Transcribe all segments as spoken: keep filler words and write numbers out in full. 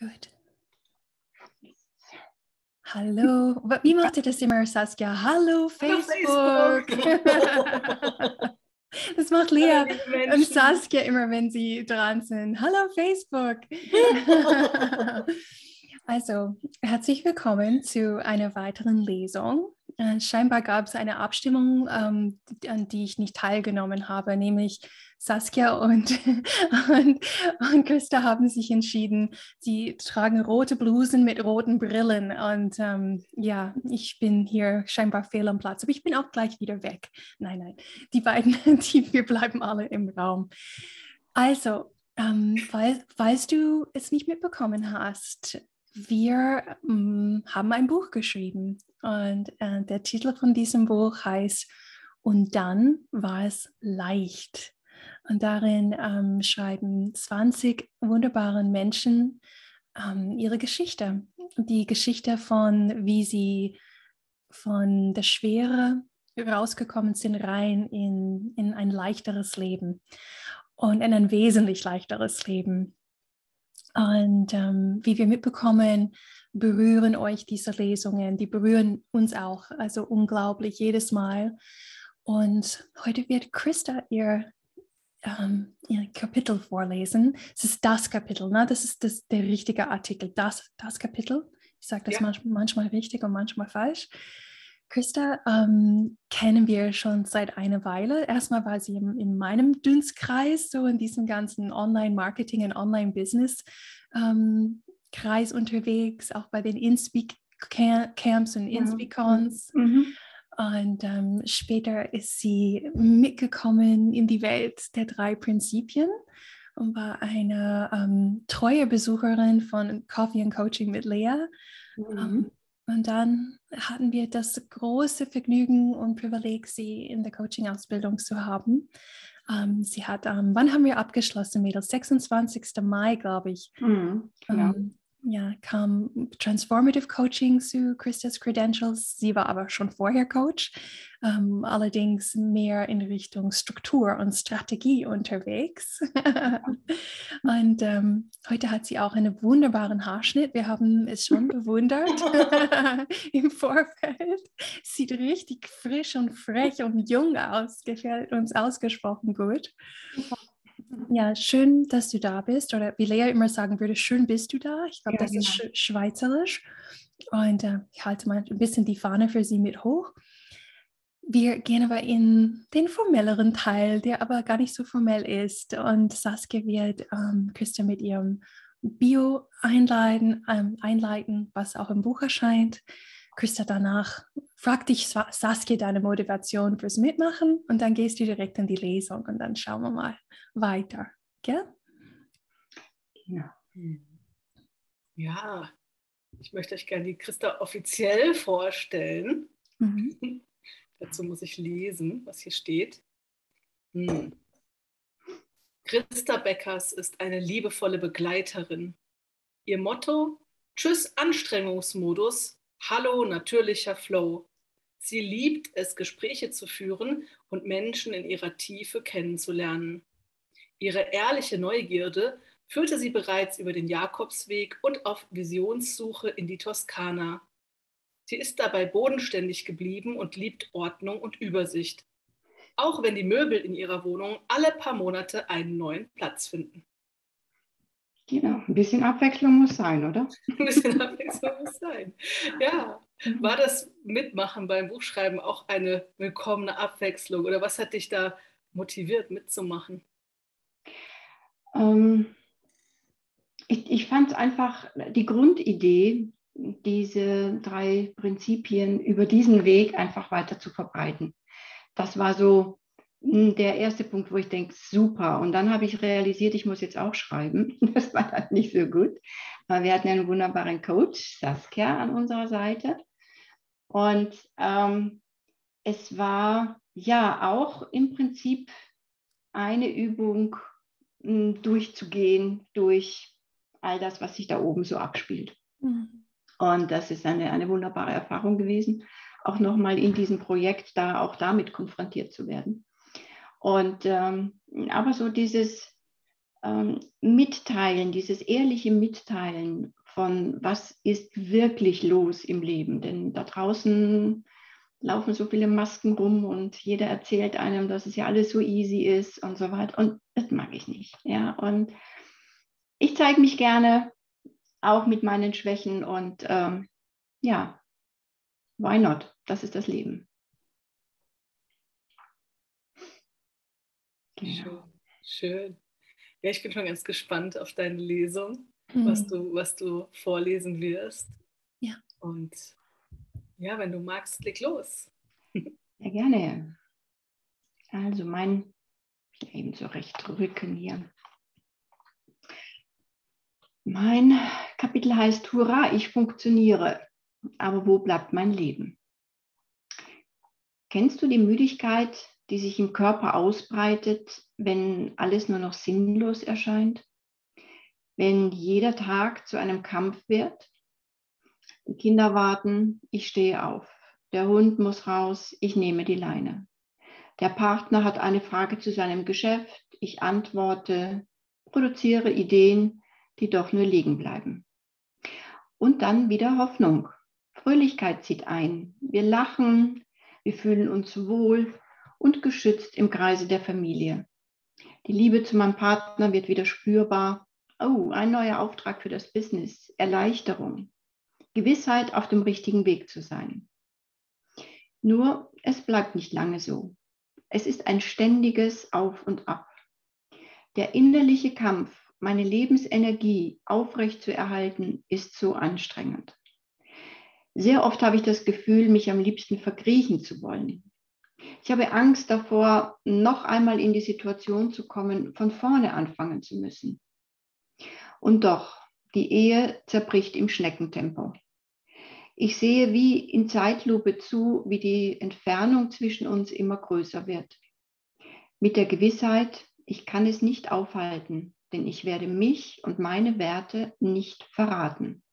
Gut. Hallo. Wie macht ihr das immer, Saskia? Hallo, Facebook. Hallo, Facebook. Das macht Lea und Saskia immer, wenn sie dran sind. Hallo, Facebook. Also, herzlich willkommen zu einer weiteren Lesung. Äh, scheinbar gab es eine Abstimmung, ähm, an die ich nicht teilgenommen habe, nämlich Saskia und, und, und Christa haben sich entschieden, sie tragen rote Blusen mit roten Brillen und ähm, ja, ich bin hier scheinbar fehl am Platz, aber ich bin auch gleich wieder weg. Nein, nein, die beiden, die, wir bleiben alle im Raum. Also, ähm, weil, falls du es nicht mitbekommen hast, wir ähm, haben ein Buch geschrieben und äh, der Titel von diesem Buch heißt "Und dann war es leicht". Und darin ähm, schreiben zwanzig wunderbare Menschen ähm, ihre Geschichte. Die Geschichte von, wie sie von der Schwere rausgekommen sind, rein in, in ein leichteres Leben und in ein wesentlich leichteres Leben. Und ähm, wie wir mitbekommen, berühren euch diese Lesungen, die berühren uns auch, also unglaublich jedes Mal. Und heute wird Christa ihr ähm, ihr Kapitel vorlesen. Es ist das Kapitel, ne? Das ist das, der richtige Artikel, das, das Kapitel. Ich sage das ja. manchmal, manchmal richtig und manchmal falsch. Christa ähm, kennen wir schon seit einer Weile. Erstmal war sie in, in meinem Dunstkreis, so in diesem ganzen Online-Marketing und Online-Business ähm, Kreis unterwegs, auch bei den InSpeak-Camps und InSpeak-Cons. Mhm. Und ähm, später ist sie mitgekommen in die Welt der drei Prinzipien und war eine ähm, treue Besucherin von Coffee and Coaching mit Lea. Mhm. Um, und dann hatten wir das große Vergnügen und Privileg, sie in der Coaching-Ausbildung zu haben. Um, sie hat, um, wann haben wir abgeschlossen, Mädels? sechsundzwanzigsten Mai, glaube ich. Mhm, genau. Um, ja, kam Transformative Coaching zu Christas Credentials. Sie war aber schon vorher Coach, ähm, allerdings mehr in Richtung Struktur und Strategie unterwegs. Und ähm, heute hat sie auch einen wunderbaren Haarschnitt. Wir haben es schon bewundert im Vorfeld. Sieht richtig frisch und frech und jung aus. Gefällt uns ausgesprochen gut. Ja, schön, dass du da bist. Oder wie Lea immer sagen würde, schön bist du da. Ich glaube, Ja, das genau. ist sch schweizerisch. Und äh, ich halte mal ein bisschen die Fahne für sie mit hoch. Wir gehen aber in den formelleren Teil, der aber gar nicht so formell ist. Und Saskia wird ähm, Christa mit ihrem Bio einleiten, ähm, einleiten, was auch im Buch erscheint. Christa danach fragt dich, Saskia, deine Motivation fürs Mitmachen und dann gehst du direkt in die Lesung und dann schauen wir mal weiter. Gell? Ja. Ja, ich möchte euch gerne die Christa offiziell vorstellen. Mhm. Dazu muss ich lesen, was hier steht. Hm. Christa Beckers ist eine liebevolle Begleiterin. Ihr Motto: Tschüss Anstrengungsmodus, hallo natürlicher Flow. Sie liebt es, Gespräche zu führen und Menschen in ihrer Tiefe kennenzulernen. Ihre ehrliche Neugierde führte sie bereits über den Jakobsweg und auf Visionssuche in die Toskana. Sie ist dabei bodenständig geblieben und liebt Ordnung und Übersicht, auch wenn die Möbel in ihrer Wohnung alle paar Monate einen neuen Platz finden. Genau, ein bisschen Abwechslung muss sein, oder? Ein bisschen Abwechslung muss sein. Ja, war das Mitmachen beim Buchschreiben auch eine willkommene Abwechslung oder was hat dich da motiviert mitzumachen? Ähm, ich ich fand es einfach die Grundidee, diese drei Prinzipien über diesen Weg einfach weiter zu verbreiten. Das war so der erste Punkt, wo ich denke, super. Und dann habe ich realisiert, ich muss jetzt auch schreiben. Das war dann nicht so gut. Aber wir hatten einen wunderbaren Coach, Saskia, an unserer Seite. Und ähm, es war ja auch im Prinzip eine Übung, mh, durchzugehen durch all das, was sich da oben so abspielt. Mhm. Und das ist eine, eine wunderbare Erfahrung gewesen, auch nochmal in diesem Projekt da auch damit konfrontiert zu werden. Und ähm, aber so dieses ähm, Mitteilen, dieses ehrliche Mitteilen von, was ist wirklich los im Leben. Denn da draußen laufen so viele Masken rum und jeder erzählt einem, dass es ja alles so easy ist und so weiter. Und das mag ich nicht. Ja? Und ich zeige mich gerne, auch mit meinen Schwächen. Und ähm, ja, why not? Das ist das Leben. Genau. Schön, schön. Ja, ich bin schon ganz gespannt auf deine Lesung, mhm. was du, was du vorlesen wirst. Ja. Und ja, wenn du magst, leg los. Ja, gerne. Also mein, ich eben so recht rücken hier. Mein Kapitel heißt Hurra, ich funktioniere. Aber wo bleibt mein Leben? Kennst du die Müdigkeit, die sich im Körper ausbreitet, wenn alles nur noch sinnlos erscheint? Wenn jeder Tag zu einem Kampf wird? Die Kinder warten, ich stehe auf. Der Hund muss raus, ich nehme die Leine. Der Partner hat eine Frage zu seinem Geschäft, ich antworte, produziere Ideen, die doch nur liegen bleiben. Und dann wieder Hoffnung. Fröhlichkeit zieht ein. Wir lachen, wir fühlen uns wohl und geschützt im Kreise der Familie. Die Liebe zu meinem Partner wird wieder spürbar. Oh, ein neuer Auftrag für das Business. Erleichterung. Gewissheit, auf dem richtigen Weg zu sein. Nur, es bleibt nicht lange so. Es ist ein ständiges Auf und Ab. Der innerliche Kampf, meine Lebensenergie aufrecht zu erhalten, ist so anstrengend. Sehr oft habe ich das Gefühl, mich am liebsten verkriechen zu wollen. Ich habe Angst davor, noch einmal in die Situation zu kommen, von vorne anfangen zu müssen. Und doch, die Ehe zerbricht im Schneckentempo. Ich sehe wie in Zeitlupe zu, wie die Entfernung zwischen uns immer größer wird. Mit der Gewissheit, ich kann es nicht aufhalten, denn ich werde mich und meine Werte nicht verraten.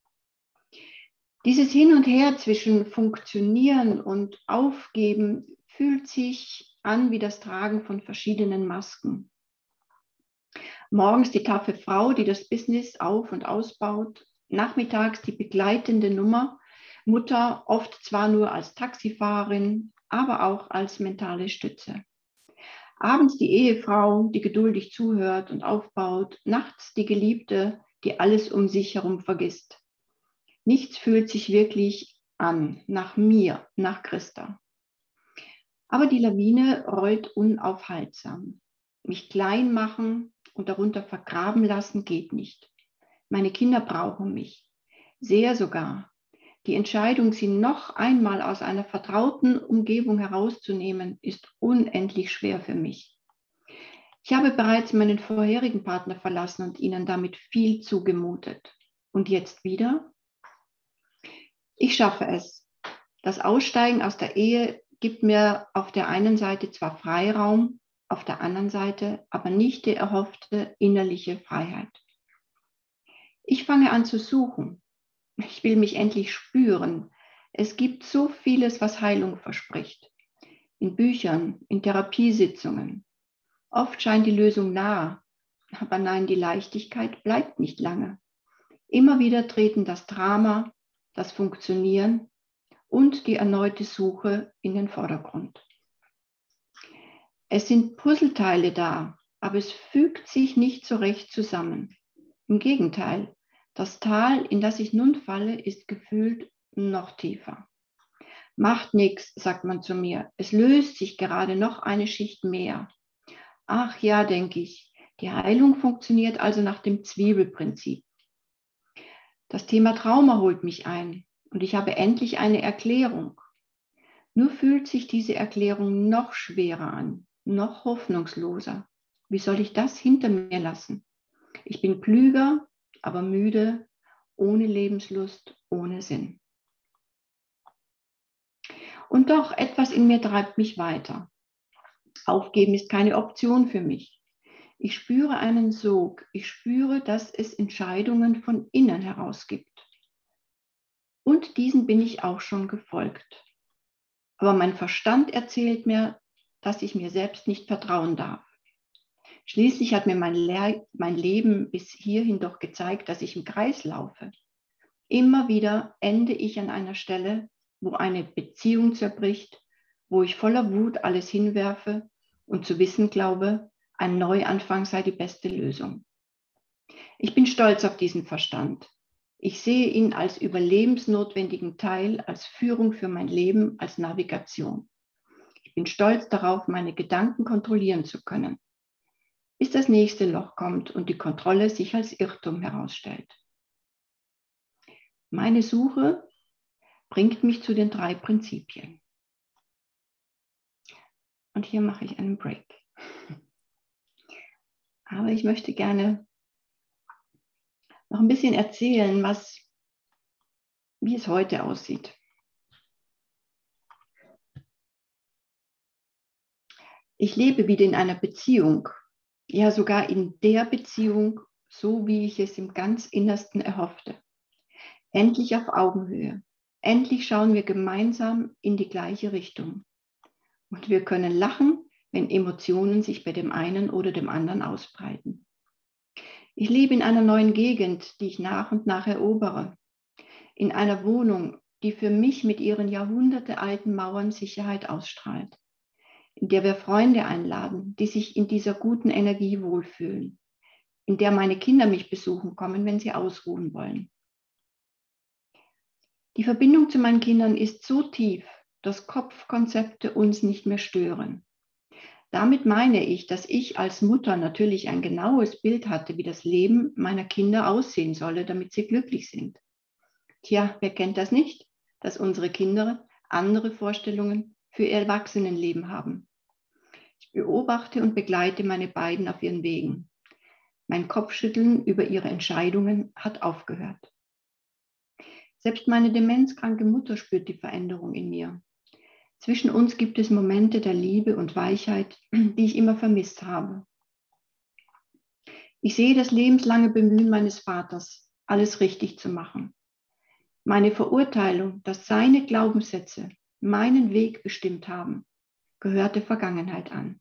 Dieses Hin und Her zwischen Funktionieren und Aufgeben fühlt sich an wie das Tragen von verschiedenen Masken. Morgens die taffe Frau, die das Business auf- und ausbaut, nachmittags die begleitende Nummer, Mutter oft zwar nur als Taxifahrerin, aber auch als mentale Stütze. Abends die Ehefrau, die geduldig zuhört und aufbaut, nachts die Geliebte, die alles um sich herum vergisst. Nichts fühlt sich wirklich an, nach mir, nach Christa. Aber die Lawine rollt unaufhaltsam. Mich klein machen und darunter vergraben lassen geht nicht. Meine Kinder brauchen mich. Sehr sogar. Die Entscheidung, sie noch einmal aus einer vertrauten Umgebung herauszunehmen, ist unendlich schwer für mich. Ich habe bereits meinen vorherigen Partner verlassen und ihnen damit viel zugemutet. Und jetzt wieder? Ich schaffe es. Das Aussteigen aus der Ehe gibt mir auf der einen Seite zwar Freiraum, auf der anderen Seite aber nicht die erhoffte innerliche Freiheit. Ich fange an zu suchen. Ich will mich endlich spüren. Es gibt so vieles, was Heilung verspricht. In Büchern, in Therapiesitzungen. Oft scheint die Lösung nah, aber nein, die Leichtigkeit bleibt nicht lange. Immer wieder treten das Drama, das Funktionieren und die erneute Suche in den Vordergrund. Es sind Puzzleteile da, aber es fügt sich nicht so recht zusammen. Im Gegenteil, das Tal, in das ich nun falle, ist gefühlt noch tiefer. Macht nichts, sagt man zu mir. Es löst sich gerade noch eine Schicht mehr. Ach ja, denke ich, die Heilung funktioniert also nach dem Zwiebelprinzip. Das Thema Trauma holt mich ein und ich habe endlich eine Erklärung. Nur fühlt sich diese Erklärung noch schwerer an, noch hoffnungsloser. Wie soll ich das hinter mir lassen? Ich bin klüger, aber müde, ohne Lebenslust, ohne Sinn. Und doch, etwas in mir treibt mich weiter. Aufgeben ist keine Option für mich. Ich spüre einen Sog. Ich spüre, dass es Entscheidungen von innen heraus gibt. Und diesen bin ich auch schon gefolgt. Aber mein Verstand erzählt mir, dass ich mir selbst nicht vertrauen darf. Schließlich hat mir mein, Le- mein Leben bis hierhin doch gezeigt, dass ich im Kreis laufe. Immer wieder ende ich an einer Stelle, wo eine Beziehung zerbricht, wo ich voller Wut alles hinwerfe und zu wissen glaube, ein Neuanfang sei die beste Lösung. Ich bin stolz auf diesen Verstand. Ich sehe ihn als überlebensnotwendigen Teil, als Führung für mein Leben, als Navigation. Ich bin stolz darauf, meine Gedanken kontrollieren zu können, bis das nächste Loch kommt und die Kontrolle sich als Irrtum herausstellt. Meine Suche bringt mich zu den drei Prinzipien. Und hier mache ich einen Break. Aber ich möchte gerne noch ein bisschen erzählen, was, wie es heute aussieht. Ich lebe wieder in einer Beziehung, ja sogar in der Beziehung, so wie ich es im ganz Innersten erhoffte. Endlich auf Augenhöhe. Endlich schauen wir gemeinsam in die gleiche Richtung. Und wir können lachen, wenn Emotionen sich bei dem einen oder dem anderen ausbreiten. Ich lebe in einer neuen Gegend, die ich nach und nach erobere. In einer Wohnung, die für mich mit ihren jahrhundertealten Mauern Sicherheit ausstrahlt. In der wir Freunde einladen, die sich in dieser guten Energie wohlfühlen. In der meine Kinder mich besuchen kommen, wenn sie ausruhen wollen. Die Verbindung zu meinen Kindern ist so tief, dass Kopfkonzepte uns nicht mehr stören. Damit meine ich, dass ich als Mutter natürlich ein genaues Bild hatte, wie das Leben meiner Kinder aussehen solle, damit sie glücklich sind. Tja, wer kennt das nicht, dass unsere Kinder andere Vorstellungen für ihr Erwachsenenleben haben. Ich beobachte und begleite meine beiden auf ihren Wegen. Mein Kopfschütteln über ihre Entscheidungen hat aufgehört. Selbst meine demenzkranke Mutter spürt die Veränderung in mir. Zwischen uns gibt es Momente der Liebe und Weichheit, die ich immer vermisst habe. Ich sehe das lebenslange Bemühen meines Vaters, alles richtig zu machen. Meine Verurteilung, dass seine Glaubenssätze meinen Weg bestimmt haben, gehört der Vergangenheit an.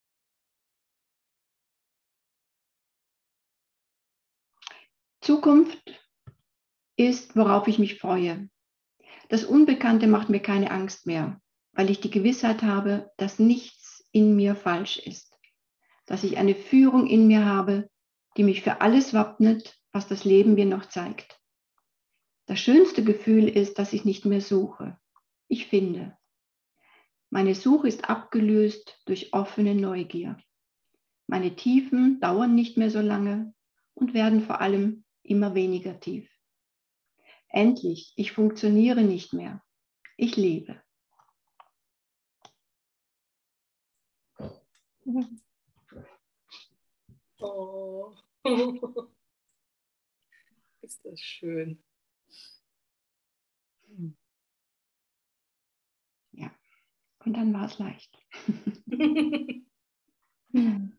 Zukunft ist, worauf ich mich freue. Das Unbekannte macht mir keine Angst mehr, weil ich die Gewissheit habe, dass nichts in mir falsch ist. Dass ich eine Führung in mir habe, die mich für alles wappnet, was das Leben mir noch zeigt. Das schönste Gefühl ist, dass ich nicht mehr suche. Ich finde. Meine Suche ist abgelöst durch offene Neugier. Meine Tiefen dauern nicht mehr so lange und werden vor allem immer weniger tief. Endlich, ich funktioniere nicht mehr. Ich lebe. Oh, ist das schön. Ja, und dann war es leicht. Hm.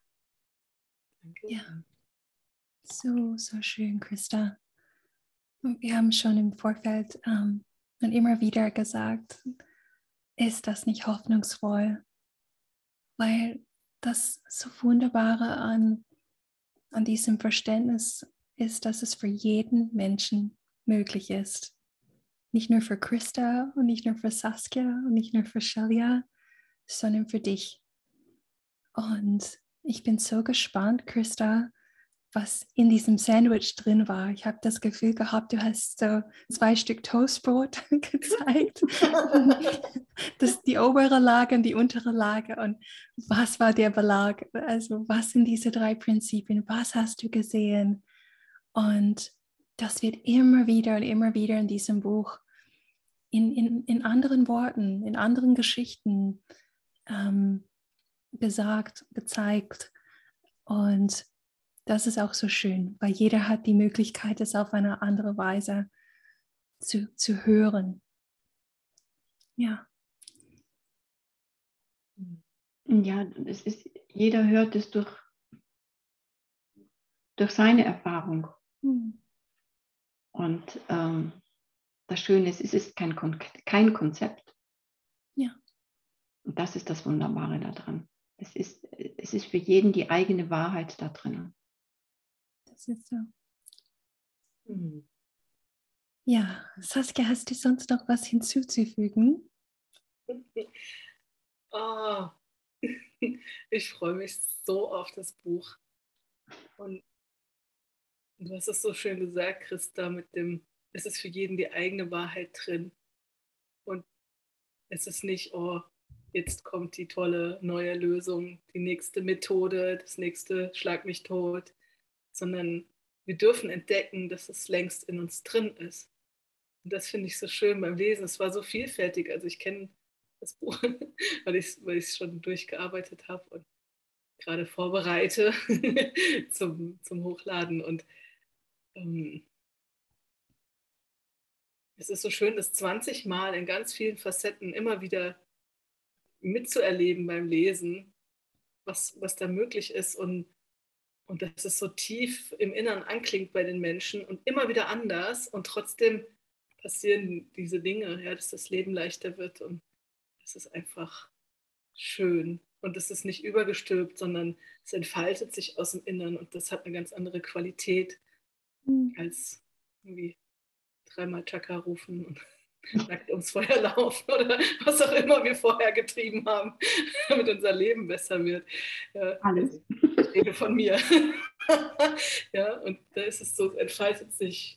Ja, so, so schön, Christa. Wir haben schon im Vorfeld ähm, und immer wieder gesagt, ist das nicht hoffnungsvoll? Weil das so Wunderbare an, an diesem Verständnis ist, dass es für jeden Menschen möglich ist. Nicht nur für Christa und nicht nur für Saskia und nicht nur für Shelia, sondern für dich. Und ich bin so gespannt, Christa, was in diesem Sandwich drin war. Ich habe das Gefühl gehabt, du hast so zwei Stück Toastbrot gezeigt. Das die obere Lage und die untere Lage. Und was war der Belag? Also was sind diese drei Prinzipien? Was hast du gesehen? Und das wird immer wieder und immer wieder in diesem Buch, in, in, in anderen Worten, in anderen Geschichten ähm, gesagt, gezeigt. Und das ist auch so schön, weil jeder hat die Möglichkeit, es auf eine andere Weise zu, zu hören. Ja. Ja, es ist, jeder hört es durch, durch seine Erfahrung. Hm. Und ähm, das Schöne ist, es ist kein, kein Konzept. Ja. Und das ist das Wunderbare daran. es ist, es ist für jeden die eigene Wahrheit da drin. Das ist so. Hm. Ja, Saskia, hast du sonst noch was hinzuzufügen? Oh, ich freue mich so auf das Buch. Und du hast es so schön gesagt, Christa, mit dem, es ist für jeden die eigene Wahrheit drin. Und es ist nicht, oh, jetzt kommt die tolle neue Lösung, die nächste Methode, das nächste Schlag mich tot, sondern wir dürfen entdecken, dass es längst in uns drin ist. Und das finde ich so schön beim Lesen. Es war so vielfältig. Also ich kenne das Buch, weil ich es weil schon durchgearbeitet habe und gerade vorbereite zum, zum Hochladen. Und ähm, es ist so schön, das zwanzig Mal in ganz vielen Facetten immer wieder mitzuerleben beim Lesen, was, was da möglich ist und, und dass es so tief im Inneren anklingt bei den Menschen und immer wieder anders und trotzdem passieren diese Dinge, ja, dass das Leben leichter wird und es ist einfach schön und es ist nicht übergestülpt, sondern es entfaltet sich aus dem Inneren und das hat eine ganz andere Qualität mhm. als irgendwie dreimal Chaka rufen und nackt ums Feuer laufen oder was auch immer wir vorher getrieben haben, damit unser Leben besser wird. Ja, alles. Ich rede von mir. Ja, und da ist es so, es entfaltet sich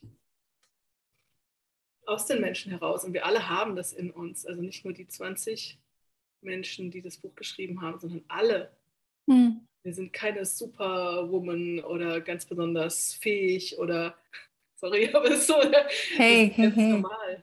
aus den Menschen heraus und wir alle haben das in uns, also nicht nur die zwanzig Menschen, die das Buch geschrieben haben, sondern alle. Hm. Wir sind keine Superwoman oder ganz besonders fähig oder, sorry, aber es ist so, hey, hey, ganz hey. normal.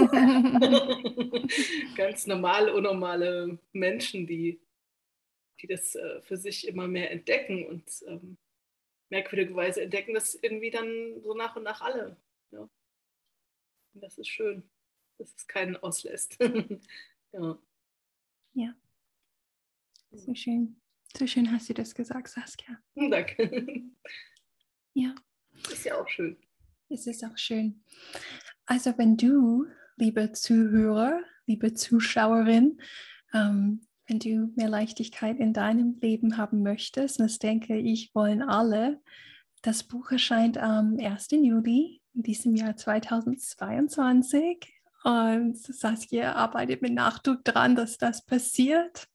Ganz normale, unnormale Menschen, die, die das äh, für sich immer mehr entdecken und ähm, merkwürdigerweise entdecken das irgendwie dann so nach und nach alle. Ja. Und das ist schön, dass es keinen auslässt. Ja. Ja. So schön. So schön hast du das gesagt, Saskia. Danke. Ja. Ist ja auch schön. Es ist auch schön. Also wenn du, liebe Zuhörer, liebe Zuschauerin, ähm, wenn du mehr Leichtigkeit in deinem Leben haben möchtest, und das denke ich, wollen alle, das Buch erscheint am ersten Juli in diesem Jahr zweitausendzweiundzwanzig. Und Saskia arbeitet mit Nachdruck dran, dass das passiert.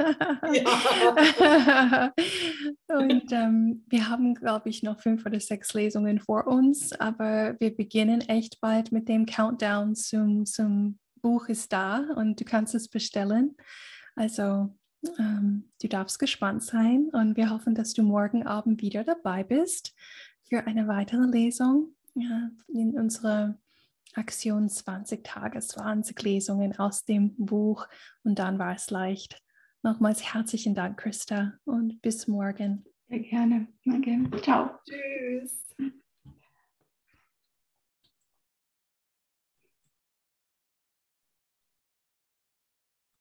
Ja. Und ähm, wir haben, glaube ich, noch fünf oder sechs Lesungen vor uns, aber wir beginnen echt bald mit dem Countdown zum, zum Buch ist da und du kannst es bestellen. Also ähm, du darfst gespannt sein und wir hoffen, dass du morgen Abend wieder dabei bist für eine weitere Lesung ja, in unserer Aktion zwanzig Tage, zwanzig Lesungen aus dem Buch und dann war es leicht. Nochmals herzlichen Dank, Christa, und bis morgen. Sehr gerne. Danke. Ciao. Tschüss.